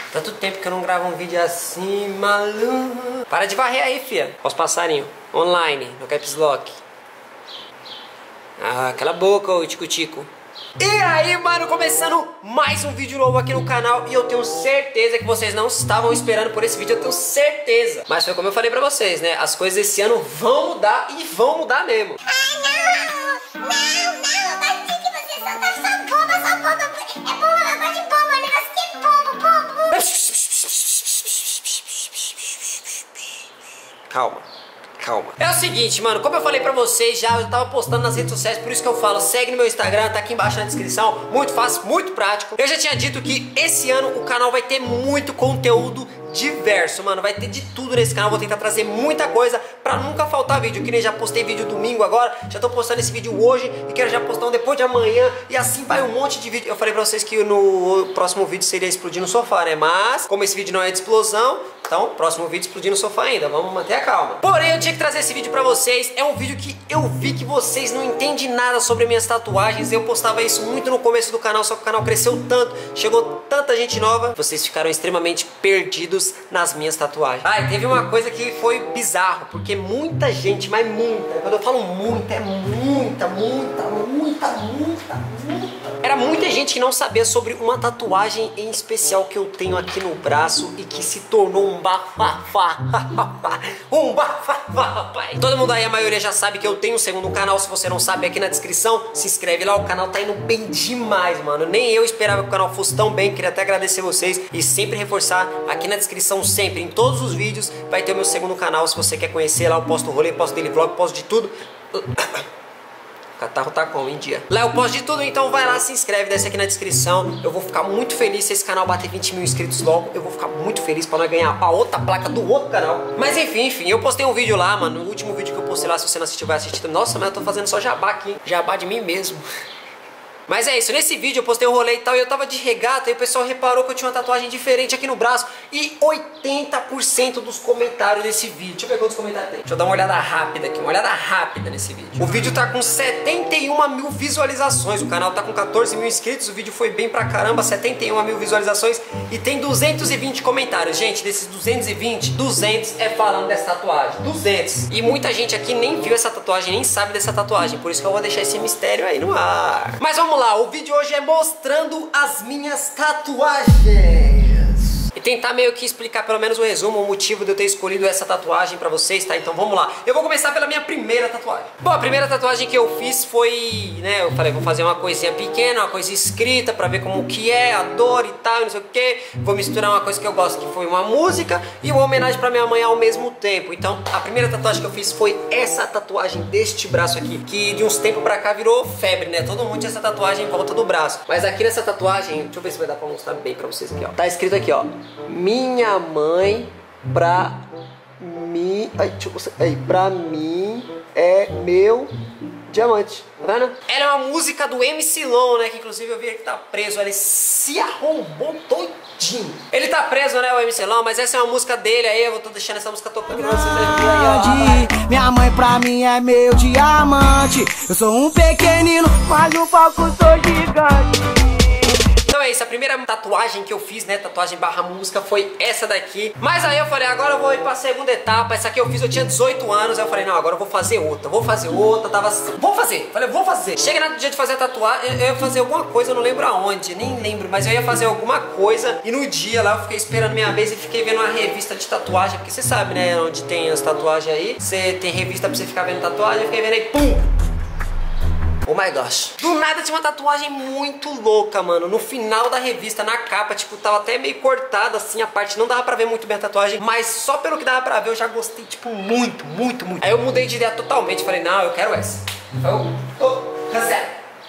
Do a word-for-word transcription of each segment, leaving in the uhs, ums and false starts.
Tanto tempo que eu não gravo um vídeo assim, maluco. Para de varrer aí, fia. Olha os passarinhos. Online, no Caps Lock. Ah, cala a boca, ô tico-tico. E aí, mano, começando mais um vídeo novo aqui no canal. E eu tenho certeza que vocês não estavam esperando por esse vídeo, eu tenho certeza. Mas foi como eu falei pra vocês, né? As coisas esse ano vão mudar e vão mudar mesmo. Ah, não! Não, não! Vai dizer que vocês são da só bomba, só bomba. É bomba, negócio de bomba, negócio que é bomba, bomba. Calma. Calma. É o seguinte, mano, como eu falei pra vocês já, eu tava postando nas redes sociais, por isso que eu falo, segue no meu Instagram, tá aqui embaixo na descrição, muito fácil, muito prático. Eu já tinha dito que esse ano o canal vai ter muito conteúdo diverso, mano, vai ter de tudo nesse canal, vou tentar trazer muita coisa pra nunca faltar vídeo, que nem já postei vídeo domingo agora, já tô postando esse vídeo hoje e quero já postar um depois de amanhã e assim vai um monte de vídeo. Eu falei pra vocês que no próximo vídeo seria explodir no sofá, né, mas como esse vídeo não é de explosão, então próximo vídeo explodir no sofá ainda, vamos manter a calma. Porém, eu tinha que trazer esse vídeo pra vocês, é um vídeo que eu vi que vocês não entendem nada sobre minhas tatuagens, eu postava isso muito no começo do canal, só que o canal cresceu tanto, chegou tanta gente nova, vocês ficaram extremamente perdidos nas minhas tatuagens. Ah, e teve uma coisa que foi bizarro, porque muita gente, mas muita, quando eu falo muita, é muita, muita, muita, muita, muita. Era muita gente que não sabia sobre uma tatuagem em especial que eu tenho aqui no braço e que se tornou um bafafá. Um bafafá, rapaz. Todo mundo aí, a maioria já sabe que eu tenho um segundo canal. Se você não sabe, aqui na descrição, se inscreve lá. O canal tá indo bem demais, mano. Nem eu esperava que o canal fosse tão bem. Queria até agradecer vocês e sempre reforçar aqui na descrição, sempre, em todos os vídeos, vai ter o meu segundo canal. Se você quer conhecer lá, eu posto rolê, posto daily vlog, posto de tudo. O catarro tá como em dia. Lá eu posto de tudo, então vai lá, se inscreve, desce aqui na descrição. Eu vou ficar muito feliz se esse canal bater vinte mil inscritos logo. Eu vou ficar muito feliz pra nós ganhar a outra placa do outro canal. Mas enfim, enfim, eu postei um vídeo lá, mano. O último vídeo que eu postei lá, se você não assistiu, vai assistir. Nossa, mas eu tô fazendo só jabá aqui. Jabá de mim mesmo. Mas é isso, nesse vídeo eu postei um rolê e tal, e eu tava de regata e o pessoal reparou que eu tinha uma tatuagem diferente aqui no braço. E oitenta por cento dos comentários desse vídeo, deixa eu ver quantos comentários tem. Deixa eu dar uma olhada rápida aqui, uma olhada rápida nesse vídeo. O vídeo tá com setenta e uma mil visualizações, o canal tá com quatorze mil inscritos, o vídeo foi bem pra caramba, setenta e uma mil visualizações e tem duzentos e vinte comentários. Gente, desses duzentos e vinte, duzentos é falando dessa tatuagem, duzentos. E muita gente aqui nem viu essa tatuagem, nem sabe dessa tatuagem, por isso que eu vou deixar esse mistério aí no ar. Mas vamos lá. Lá, o vídeo hoje é mostrando as minhas tatuagens e tentar meio que explicar pelo menos o resumo, o motivo de eu ter escolhido essa tatuagem pra vocês, tá? Então vamos lá. Eu vou começar pela minha primeira tatuagem. Bom, a primeira tatuagem que eu fiz foi, né, eu falei, vou fazer uma coisinha pequena, uma coisa escrita pra ver como que é, a dor e tal, não sei o que. Vou misturar uma coisa que eu gosto, que foi uma música e uma homenagem pra minha mãe ao mesmo tempo. Então, a primeira tatuagem que eu fiz foi essa tatuagem deste braço aqui, que de uns tempos pra cá virou febre, né? Todo mundo tinha essa tatuagem em volta do braço. Mas aqui nessa tatuagem, deixa eu ver se vai dar pra mostrar bem pra vocês aqui, ó. Tá escrito aqui, ó. Minha mãe pra mim, ai, deixa eu mostrar, aí, pra mim é meu diamante, tá vendo? Ela é uma música do M C Long, né, que inclusive eu vi que tá preso, ele se arrombou todinho. Ele tá preso, né, o M C Long, mas essa é uma música dele aí, eu tô deixando essa música tocando pra vocês aí, ó. Minha mãe pra mim é meu diamante, eu sou um pequenino, mas no palco sou gigante. Então é isso, a primeira tatuagem que eu fiz, né, tatuagem barra música, foi essa daqui. Mas aí eu falei, agora eu vou ir pra segunda etapa. Essa aqui eu fiz, eu tinha dezoito anos. Aí eu falei, não, agora eu vou fazer outra, vou fazer outra, tava... Vou fazer, falei, vou fazer. Chega no dia de fazer a tatuagem, eu ia fazer alguma coisa, eu não lembro aonde, nem lembro. Mas eu ia fazer alguma coisa e no dia lá eu fiquei esperando minha vez e fiquei vendo uma revista de tatuagem. Porque você sabe, né, onde tem as tatuagens aí, você tem revista pra você ficar vendo tatuagem. Eu fiquei vendo aí, pum! Oh my gosh. Do nada tinha uma tatuagem muito louca, mano. No final da revista, na capa, tipo, tava até meio cortada assim a parte. Não dava pra ver muito bem a tatuagem, mas só pelo que dava pra ver eu já gostei, tipo, muito, muito, muito. Aí eu mudei de ideia totalmente. Falei, não, eu quero essa. Eu tô cancela.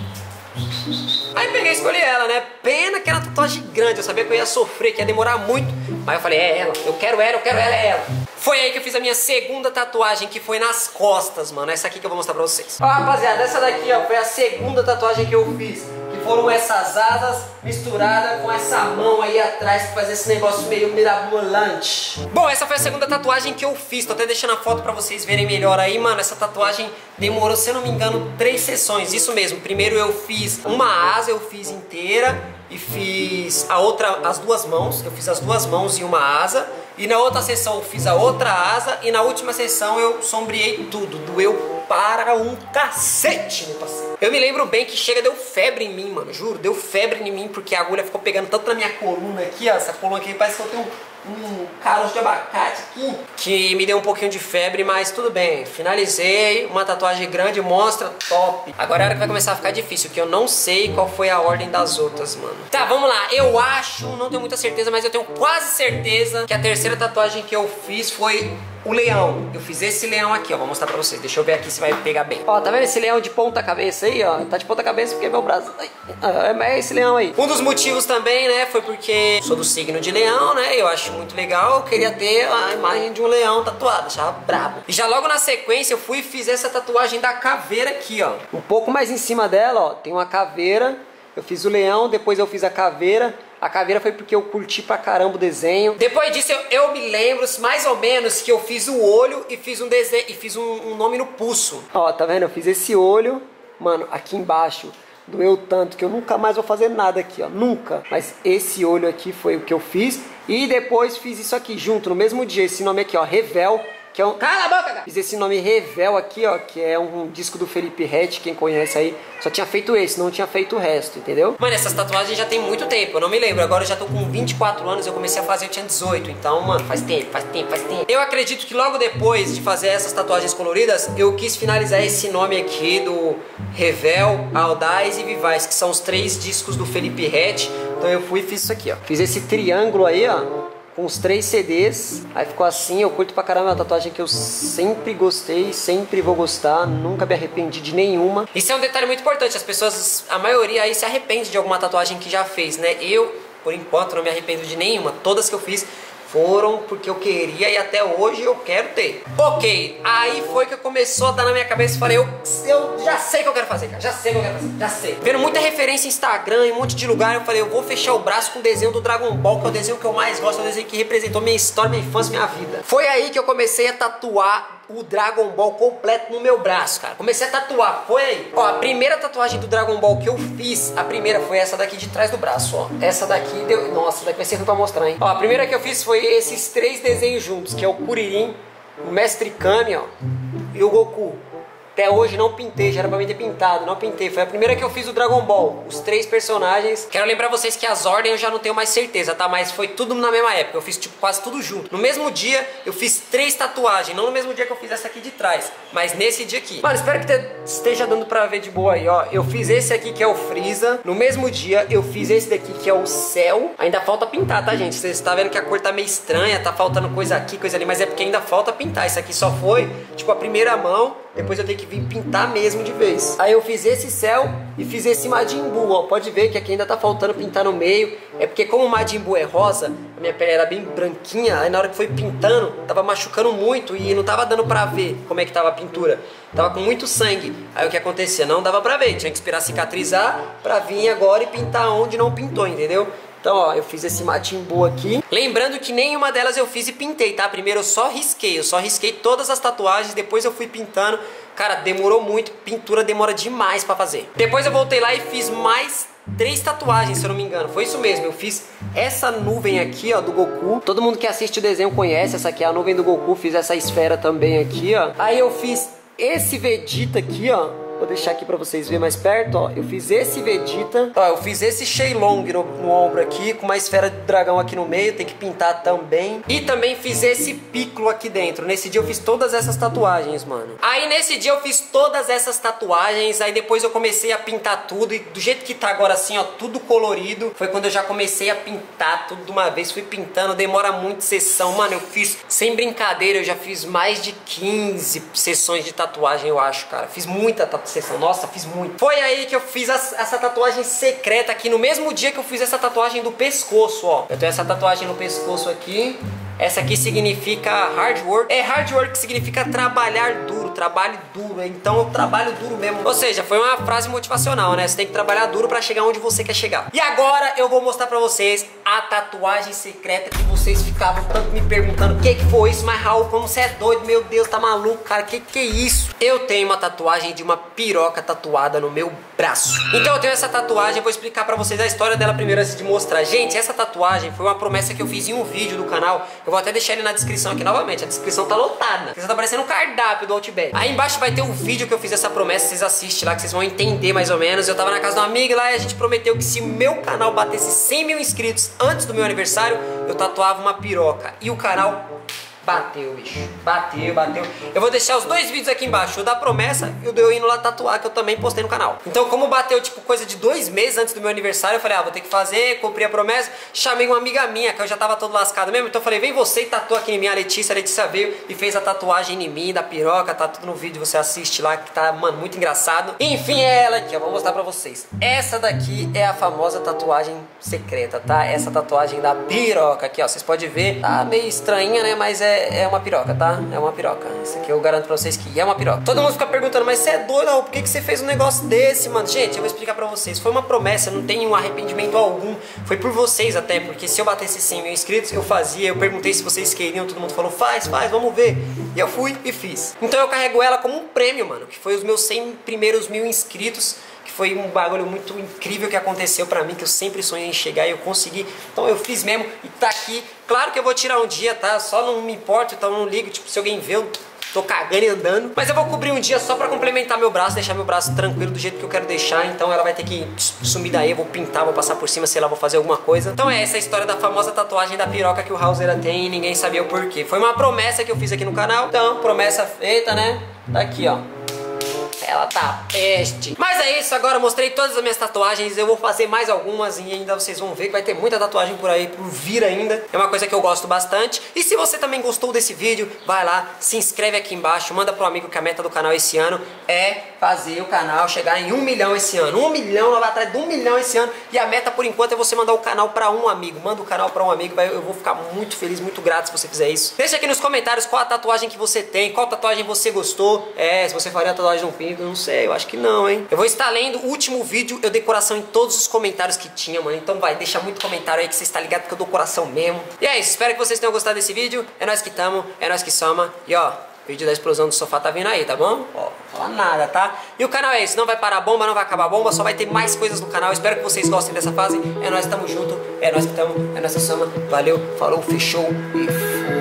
Aí peguei e escolhi ela, né? Pena que era uma tatuagem grande. Eu sabia que eu ia sofrer, que ia demorar muito. Mas eu falei, é ela. Eu quero ela, eu quero ela, é ela. Foi aí que eu fiz a minha segunda tatuagem, que foi nas costas, mano. Essa aqui que eu vou mostrar pra vocês. Ó, rapaziada, essa daqui, ó, foi a segunda tatuagem que eu fiz. Que foram essas asas misturadas com essa mão aí atrás, que faz esse negócio meio mirabolante. Bom, essa foi a segunda tatuagem que eu fiz. Tô até deixando a foto pra vocês verem melhor aí, mano. Essa tatuagem demorou, se eu não me engano, três sessões. Isso mesmo, primeiro eu fiz uma asa, eu fiz inteira. e fiz a outra, as duas mãos. Eu fiz as duas mãos e uma asa. E na outra sessão eu fiz a outra asa. E na última sessão eu sombreei tudo. Doeu para um cacete, meu parceiro. Eu me lembro bem que chega, deu febre em mim, mano. Juro, deu febre em mim, porque a agulha ficou pegando tanto na minha coluna aqui, ó. Essa coluna aqui parece que eu tenho um, um caroço de abacate aqui, que me deu um pouquinho de febre, mas tudo bem. Finalizei, uma tatuagem grande, monstra, top. Agora é a hora que vai começar a ficar difícil, que eu não sei qual foi a ordem das outras, mano. Tá, vamos lá. Eu acho, não tenho muita certeza, mas eu tenho quase certeza que a terceira tatuagem que eu fiz foi o leão. Eu fiz esse leão aqui, ó. Vou mostrar pra vocês. Deixa eu ver aqui se vai pegar bem. Ó, tá vendo esse leão de ponta cabeça aí, ó? Tá de ponta cabeça porque meu braço... É esse leão aí. Um dos motivos também, né, foi porque sou do signo de leão, né? Eu acho muito legal. Eu queria ter a imagem de um leão tatuado. Achava brabo. E já logo na sequência eu fui e fiz essa tatuagem da caveira aqui, ó. Um pouco mais em cima dela, ó, tem uma caveira. Eu fiz o leão, depois eu fiz a caveira. A caveira foi porque eu curti pra caramba o desenho. Depois disso eu, eu me lembro mais ou menos que eu fiz o olho e fiz um desenho e fiz um, um nome no pulso. Ó, tá vendo? Eu fiz esse olho, mano, aqui embaixo doeu tanto que eu nunca mais vou fazer nada aqui, ó, nunca. Mas esse olho aqui foi o que eu fiz e depois fiz isso aqui junto no mesmo dia, esse nome aqui, ó, Revel. Que é um... Cala a boca, cara! Fiz esse nome Revel aqui, ó, que é um disco do Felipe Ret, quem conhece aí. Só tinha feito esse, não tinha feito o resto, entendeu? Mano, essas tatuagens já tem muito tempo, eu não me lembro. Agora eu já tô com vinte e quatro anos, eu comecei a fazer, eu tinha dezoito. Então, mano, faz tempo, faz tempo, faz tempo. Eu acredito que logo depois de fazer essas tatuagens coloridas, eu quis finalizar esse nome aqui do Revel, Audaz e Vivaz, que são os três discos do Felipe Ret. Então eu fui e fiz isso aqui, ó. Fiz esse triângulo aí, ó, com os três C Ds, aí ficou assim. Eu curto pra caramba, é uma tatuagem que eu sempre gostei, sempre vou gostar, nunca me arrependi de nenhuma. Isso é um detalhe muito importante, as pessoas, a maioria aí se arrepende de alguma tatuagem que já fez, né? Eu, por enquanto, não me arrependo de nenhuma, todas que eu fiz foram porque eu queria e até hoje eu quero ter. Ok, aí foi que começou a dar na minha cabeça e falei, eu, eu já sei o que eu quero fazer, cara, já sei o que eu quero fazer, já sei. Vendo muita referência em Instagram, em um monte de lugar, eu falei, eu vou fechar o braço com o desenho do Dragon Ball, que é o desenho que eu mais gosto, é o desenho que representou minha história, minha infância, minha vida. Foi aí que eu comecei a tatuar o Dragon Ball completo no meu braço, cara. Comecei a tatuar, foi aí. Ó, a primeira tatuagem do Dragon Ball que eu fiz, a primeira foi essa daqui de trás do braço, ó. Essa daqui deu... Nossa, daqui vai ser ruim pra mostrar, hein. Ó, a primeira que eu fiz foi esses três desenhos juntos, que é o Kuririn, o Mestre Kami, ó, e o Goku. Até hoje não pintei, já era pra mim ter pintado, não pintei. Foi a primeira que eu fiz o Dragon Ball, os três personagens. Quero lembrar vocês que as ordens eu já não tenho mais certeza, tá? Mas foi tudo na mesma época, eu fiz tipo quase tudo junto. No mesmo dia eu fiz três tatuagens, não no mesmo dia que eu fiz essa aqui de trás, mas nesse dia aqui. Mano, espero que te, esteja dando pra ver de boa aí, ó. Eu fiz esse aqui que é o Freeza. No mesmo dia eu fiz esse daqui que é o Cell. Ainda falta pintar, tá, gente? Vocês estão vendo que a cor tá meio estranha, tá faltando coisa aqui, coisa ali, mas é porque ainda falta pintar. Isso aqui só foi tipo a primeira mão. Depois eu tenho que vir pintar mesmo de vez. Aí eu fiz esse céu e fiz esse Majin Buu, ó. Pode ver que aqui ainda tá faltando pintar no meio. É porque como o Majin Buu é rosa, a minha pele era bem branquinha. Aí na hora que foi pintando, tava machucando muito e não tava dando pra ver como é que tava a pintura. Tava com muito sangue. Aí o que acontecia? Não dava pra ver. Tinha que esperar cicatrizar pra vir agora e pintar onde não pintou, entendeu? Então, ó, eu fiz esse Majin Buu aqui. Lembrando que nenhuma delas eu fiz e pintei, tá? Primeiro eu só risquei, eu só risquei todas as tatuagens, depois eu fui pintando. Cara, demorou muito, pintura demora demais pra fazer. Depois eu voltei lá e fiz mais três tatuagens, se eu não me engano. Foi isso mesmo, eu fiz essa nuvem aqui, ó, do Goku. Todo mundo que assiste o desenho conhece, essa aqui é a nuvem do Goku. Fiz essa esfera também aqui, ó. Aí eu fiz esse Vegeta aqui, ó. Vou deixar aqui pra vocês verem mais perto, ó. Eu fiz esse Vegeta. Ó, eu fiz esse Shenlong no, no ombro aqui, com uma esfera de dragão aqui no meio. Tem que pintar também. E também fiz esse Piccolo aqui dentro. Nesse dia eu fiz todas essas tatuagens, mano. Aí nesse dia eu fiz todas essas tatuagens. Aí depois eu comecei a pintar tudo. E do jeito que tá agora assim, ó, tudo colorido. Foi quando eu já comecei a pintar tudo de uma vez. Fui pintando, demora muito sessão. Mano, eu fiz, sem brincadeira, eu já fiz mais de quinze sessões de tatuagem, eu acho, cara. Fiz muita tatuagem. Sessão. Nossa, fiz muito. Foi aí que eu fiz as, essa tatuagem secreta aqui, no mesmo dia que eu fiz essa tatuagem do pescoço, ó. Eu tenho essa tatuagem no pescoço aqui. Essa aqui significa hard work. É, hard work significa trabalhar duro, trabalho duro. Então eu trabalho duro mesmo. Ou seja, foi uma frase motivacional, né? Você tem que trabalhar duro pra chegar onde você quer chegar. E agora eu vou mostrar pra vocês a tatuagem secreta que vocês ficavam tanto me perguntando o que que foi isso. Mas Raul, como você é doido, meu Deus, tá maluco, cara? Que que é isso? Eu tenho uma tatuagem de uma piroca tatuada no meu braço. Então eu tenho essa tatuagem, eu vou explicar pra vocês a história dela primeiro antes de mostrar. Gente, essa tatuagem foi uma promessa que eu fiz em um vídeo do canal. Eu vou até deixar ele na descrição aqui novamente. A descrição tá lotada. Você tá parecendo um cardápio do Outback. Aí embaixo vai ter um vídeo que eu fiz essa promessa. Vocês assistem lá que vocês vão entender mais ou menos. Eu tava na casa de uma amiga lá e a gente prometeu que se o meu canal batesse cem mil inscritos antes do meu aniversário, eu tatuava uma piroca. E o canal bateu, bicho. Bateu, bateu. Eu vou deixar os dois vídeos aqui embaixo. O da promessa e o de eu indo lá tatuar, que eu também postei no canal. Então, como bateu, tipo, coisa de dois meses antes do meu aniversário, eu falei, ah, vou ter que fazer, cumpri a promessa. Chamei uma amiga minha, que eu já tava todo lascado mesmo. Então eu falei, vem você e tatua aqui em mim, a Letícia. A Letícia veio e fez a tatuagem em mim, da piroca. Tá tudo no vídeo, você assiste lá, que tá, mano, muito engraçado. Enfim, é ela aqui, ó. Vou mostrar pra vocês. Essa daqui é a famosa tatuagem secreta, tá? Essa tatuagem da piroca aqui, ó. Vocês podem ver. Tá meio estranha, né? Mas é É uma piroca, tá? É uma piroca. Isso aqui eu garanto pra vocês que é uma piroca. Todo mundo fica perguntando, mas você é doido, Raul? Por que, que você fez um negócio desse, mano? Gente, eu vou explicar pra vocês. Foi uma promessa, não tem um arrependimento algum. Foi por vocês até, porque se eu batesse cem mil inscritos, eu fazia. Eu perguntei se vocês queriam, todo mundo falou, faz, faz, vamos ver. E eu fui e fiz. Então eu carrego ela como um prêmio, mano. Que foi os meus cem primeiros mil inscritos. Que foi um bagulho muito incrível que aconteceu pra mim, que eu sempre sonhei em chegar e eu consegui. Então eu fiz mesmo e tá aqui. Claro que eu vou tirar um dia, tá? Só não me importo, então não ligo. Tipo, se alguém vê, eu tô cagando e andando. Mas eu vou cobrir um dia só pra complementar meu braço, deixar meu braço tranquilo do jeito que eu quero deixar. Então ela vai ter que sumir daí, eu vou pintar, vou passar por cima, sei lá, vou fazer alguma coisa. Então é essa a história da famosa tatuagem da piroca que o Raulzeira tem e ninguém sabia o porquê. Foi uma promessa que eu fiz aqui no canal. Então, promessa feita, né? Tá aqui, ó. Ela tá peste. Mas é isso, agora eu mostrei todas as minhas tatuagens. Eu vou fazer mais algumas e ainda vocês vão ver que vai ter muita tatuagem por aí, por vir ainda. É uma coisa que eu gosto bastante. E se você também gostou desse vídeo, vai lá, se inscreve aqui embaixo, manda pro amigo que a meta do canal esse ano é fazer o canal chegar em um milhão esse ano. Um milhão, nós vamos atrás de um milhão esse ano. E a meta por enquanto é você mandar o canal pra um amigo. Manda o canal pra um amigo, eu vou ficar muito feliz, muito grato se você fizer isso. Deixa aqui nos comentários qual a tatuagem que você tem, qual tatuagem você gostou. É, se você faria a tatuagem no pinto, não sei, eu acho que não, hein? Eu vou estar lendo o último vídeo, eu dei coração em todos os comentários que tinha, mano. Então vai, deixa muito comentário aí que você está ligado que eu dou coração mesmo. E é isso, espero que vocês tenham gostado desse vídeo. É nós que tamo, é nós que soma. E ó, o vídeo da explosão do sofá tá vindo aí, tá bom? Ó, fala nada, tá? E o canal é esse, não vai parar a bomba, não vai acabar a bomba, só vai ter mais coisas no canal. Espero que vocês gostem dessa fase. É nós que tamo junto, é nós que tamo, é nós que soma. Valeu, falou, fechou e fui.